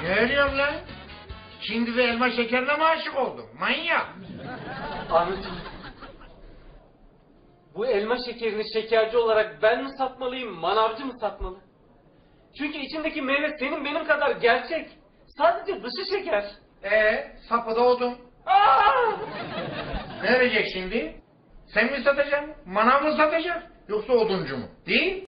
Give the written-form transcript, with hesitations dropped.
Ne diyorsun lan? Şimdi de elma şekerine mi aşık oldun? Manyak. Ahmetciğim, bu elma şekerini şekerci olarak ben mi satmalıyım, manavcı mı satmalı? Çünkü içindeki meyve senin benim kadar gerçek. Sadece dışı şeker. Sapı da odun. Aa! Ne verecek şimdi? Sen mi satacaksın? Manav mı satacak? Yoksa oduncu mu? Değil?